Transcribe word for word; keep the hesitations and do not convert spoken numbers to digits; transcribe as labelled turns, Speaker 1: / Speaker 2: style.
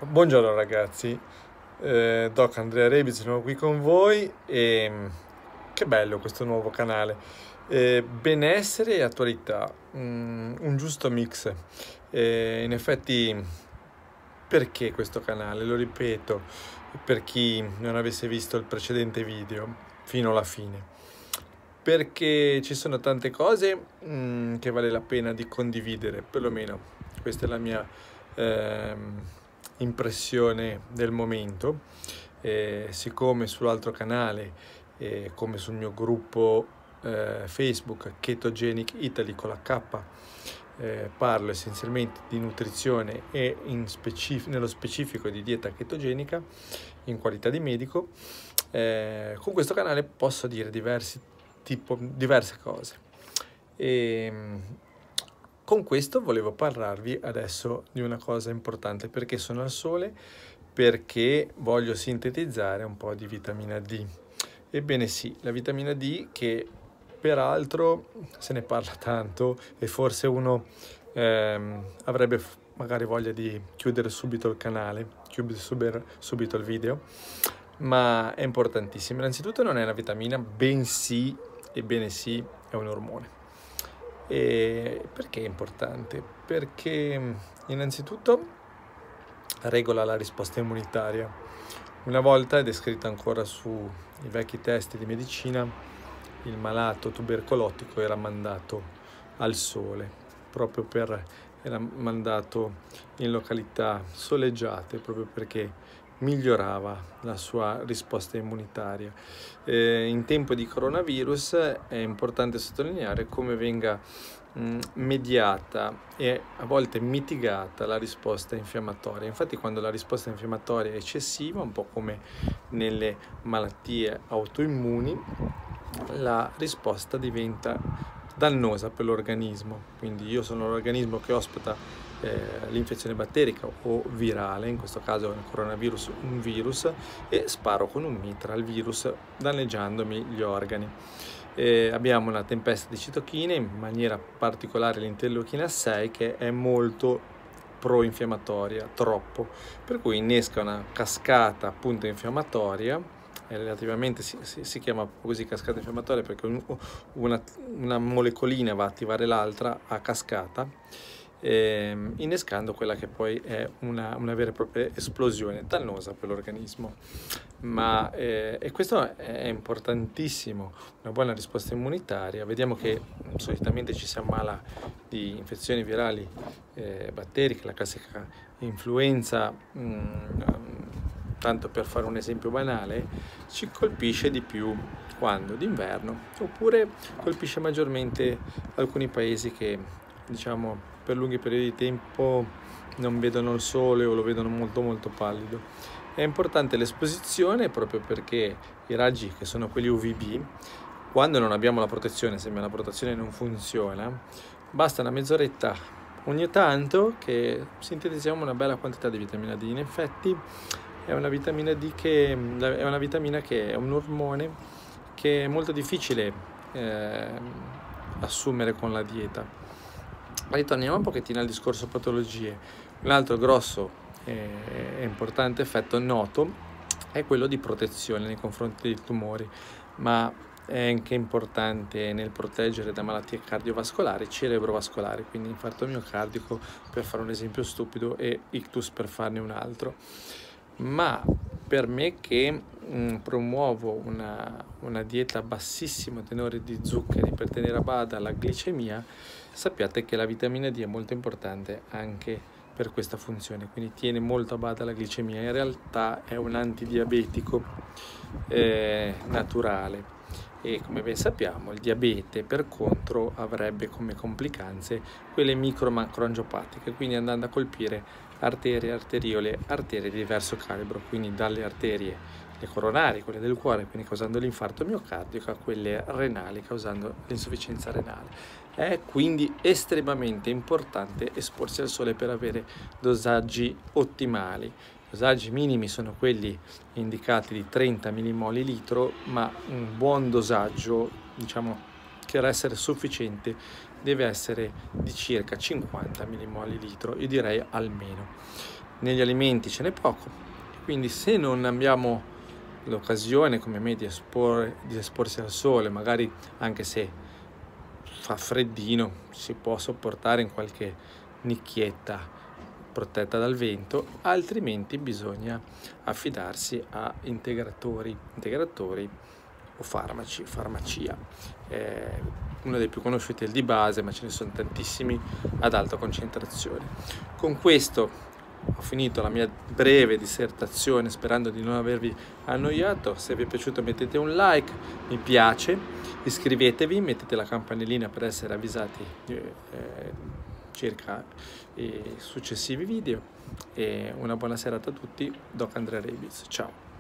Speaker 1: Buongiorno ragazzi, eh, Doc Andrea Rebic di nuovo qui con voi e mm, che bello questo nuovo canale. Eh, benessere e attualità, mm, un giusto mix. Eh, in effetti, perché questo canale? Lo ripeto, per chi non avesse visto il precedente video fino alla fine. Perché ci sono tante cose mm, che vale la pena di condividere, perlomeno questa è la mia ehm, impressione del momento. Eh, siccome sull'altro canale, eh, come sul mio gruppo eh, Facebook Ketogenic Italy con la K, eh, parlo essenzialmente di nutrizione e in specif- nello specifico di dieta chetogenica in qualità di medico, eh, con questo canale posso dire diversi tipo, diverse cose. E con questo volevo parlarvi adesso di una cosa importante, perché sono al sole, perché voglio sintetizzare un po' di vitamina D. Ebbene sì, la vitamina D, che peraltro se ne parla tanto e forse uno ehm, avrebbe magari voglia di chiudere subito il canale, chiudere subito il video, ma è importantissima. Innanzitutto non è una vitamina, bensì, ebbene sì, è un ormone. E perché è importante? Perché innanzitutto regola la risposta immunitaria. Una volta, ed è scritto ancora sui vecchi testi di medicina, il malato tubercolotico era mandato al sole, proprio per, era mandato in località soleggiate, proprio perché migliorava la sua risposta immunitaria. Eh, in tempo di coronavirus è importante sottolineare come venga mh, mediata e a volte mitigata la risposta infiammatoria. Infatti, quando la risposta infiammatoria è eccessiva, un po' come nelle malattie autoimmuni, la risposta diventa dannosa per l'organismo. Quindi io sono l'organismo che ospita Eh, l'infezione batterica o virale, in questo caso il coronavirus, un virus, e sparo con un mitra al virus danneggiandomi gli organi. Eh, abbiamo una tempesta di citochine, in maniera particolare l'interleuchina sei, che è molto pro-infiammatoria, troppo, per cui innesca una cascata appunto infiammatoria. Relativamente si, si, si chiama così cascata infiammatoria perché un, una, una molecolina va a attivare l'altra a cascata, eh, innescando quella che poi è una, una vera e propria esplosione dannosa per l'organismo. Ma eh, e questo è importantissimo, una buona risposta immunitaria. Vediamo che solitamente ci si ammala di infezioni virali eh, batteriche, la classica influenza, mh, tanto per fare un esempio banale, ci colpisce di più quando? D'inverno, oppure colpisce maggiormente alcuni paesi che, diciamo, per lunghi periodi di tempo non vedono il sole o lo vedono molto molto pallido. È importante l'esposizione proprio perché i raggi, che sono quelli U V B, quando non abbiamo la protezione, se la protezione non funziona, basta una mezz'oretta ogni tanto che sintetizziamo una bella quantità di vitamina D. In effetti è una vitamina D che è una vitamina che è un ormone che è molto difficile eh, assumere con la dieta. Ma ritorniamo un pochettino al discorso patologie. Un altro grosso e importante effetto noto è quello di protezione nei confronti dei tumori, ma è anche importante nel proteggere da malattie cardiovascolari, cerebrovascolari, quindi infarto miocardico per fare un esempio stupido e ictus per farne un altro. Ma per me che mh, promuovo una, una dieta a bassissimo tenore di zuccheri per tenere a bada la glicemia, sappiate che la vitamina D è molto importante anche per questa funzione, quindi tiene molto a bada la glicemia. In realtà è un antidiabetico eh, naturale e, come ben sappiamo, il diabete per contro avrebbe come complicanze quelle micro-macroangiopatiche, quindi andando a colpire arterie, arteriole, arterie di diverso calibro, quindi dalle arterie le coronari, quelle del cuore, quindi causando l'infarto miocardico, a quelle renali, causando l'insufficienza renale. È quindi estremamente importante esporsi al sole per avere dosaggi ottimali. I dosaggi minimi sono quelli indicati di trenta millimoli litro, ma un buon dosaggio, diciamo, che per essere sufficiente deve essere di circa cinquanta millimoli litro, io direi almeno. negli alimenti ce n'è poco, quindi se non abbiamo l'occasione come me di, esporre, di esporsi al sole, magari anche se fa freddino, si può sopportare in qualche nicchietta protetta dal vento, altrimenti bisogna affidarsi a integratori, integratori o farmaci, farmacia. Eh, uno dei più conosciuti è il di base, ma ce ne sono tantissimi ad alta concentrazione. Con questo ho finito la mia breve dissertazione, sperando di non avervi annoiato. Se vi è piaciuto mettete un like, mi piace, iscrivetevi, mettete la campanellina per essere avvisati eh, circa i successivi video, e una buona serata a tutti. Doc Andrea Rebiz, ciao.